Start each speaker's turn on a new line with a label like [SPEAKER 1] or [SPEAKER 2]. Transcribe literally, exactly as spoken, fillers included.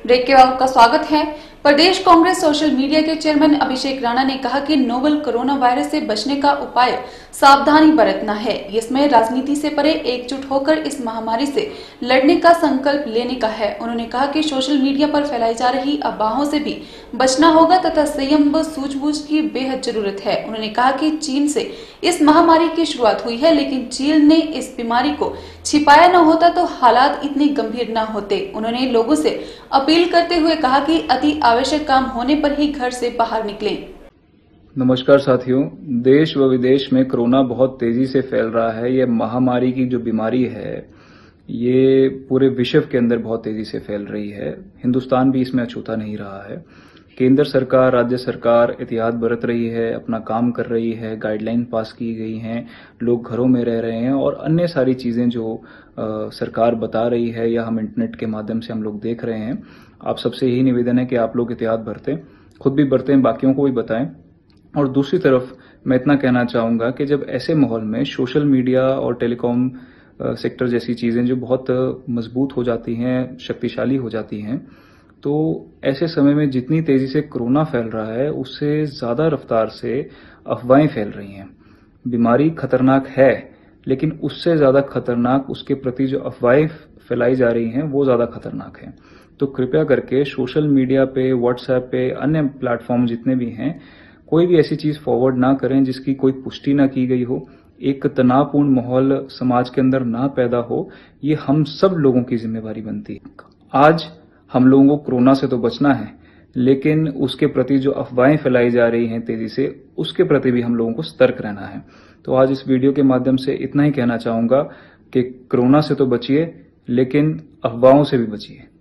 [SPEAKER 1] Break के बाद आपका स्वागत है। प्रदेश कांग्रेस सोशल मीडिया के चेयरमैन अभिषेक राणा ने कहा कि नोवल कोरोना वायरस से बचने का उपाय सावधानी बरतना है। इसमें राजनीति से परे एकजुट होकर इस महामारी से लड़ने का संकल्प लेने का है। उन्होंने कहा कि सोशल मीडिया पर फैलाई जा रही अफवाहों से भी बचना होगा तथा संयम व सूझबूझ की बेहद जरूरत है। उन्होंने कहा कि चीन से इस महामारी की शुरुआत हुई है, लेकिन चीन ने इस बीमारी को छिपाया न होता तो हालात इतने गंभीर न होते। उन्होंने लोगों से अपील करते हुए कहा कि अति आवश्यक काम होने पर ही घर से बाहर निकलें।
[SPEAKER 2] नमस्कार साथियों, देश व विदेश में कोरोना बहुत तेजी से फैल रहा है। ये महामारी की जो बीमारी है ये पूरे विश्व के अंदर बहुत तेजी से फैल रही है। हिंदुस्तान भी इसमें अछूता नहीं रहा है। केंद्र सरकार, राज्य सरकार एहतियात बरत रही है, अपना काम कर रही है, गाइडलाइन पास की गई हैं, लोग घरों में रह रहे हैं और अन्य सारी चीजें जो आ, सरकार बता रही है या हम इंटरनेट के माध्यम से हम लोग देख रहे हैं। आप सबसे यही निवेदन है कि आप लोग एहतियात बरतें, खुद भी बरतें, बाकियों को भी बताएं। और दूसरी तरफ मैं इतना कहना चाहूंगा कि जब ऐसे माहौल में सोशल मीडिया और टेलीकॉम सेक्टर जैसी चीजें जो बहुत मजबूत हो जाती हैं, शक्तिशाली हो जाती हैं, तो ऐसे समय में जितनी तेजी से कोरोना फैल रहा है उससे ज्यादा रफ्तार से अफवाहें फैल रही हैं। बीमारी खतरनाक है, लेकिन उससे ज्यादा खतरनाक उसके प्रति जो अफवाहें फैलाई जा रही हैं वो ज्यादा खतरनाक है। तो कृपया करके सोशल मीडिया पे, व्हाट्सएप पे, अन्य प्लेटफॉर्म जितने भी हैं, कोई भी ऐसी चीज फॉरवर्ड ना करें जिसकी कोई पुष्टि ना की गई हो, एक तनावपूर्ण माहौल समाज के अंदर ना पैदा हो। ये हम सब लोगों की जिम्मेवारी बनती है। आज हम लोगों को कोरोना से तो बचना है, लेकिन उसके प्रति जो अफवाहें फैलाई जा रही हैं तेजी से, उसके प्रति भी हम लोगों को सतर्क रहना है। तो आज इस वीडियो के माध्यम से इतना ही कहना चाहूंगा कि कोरोना से तो बचिए, लेकिन अफवाहों से भी बचिए।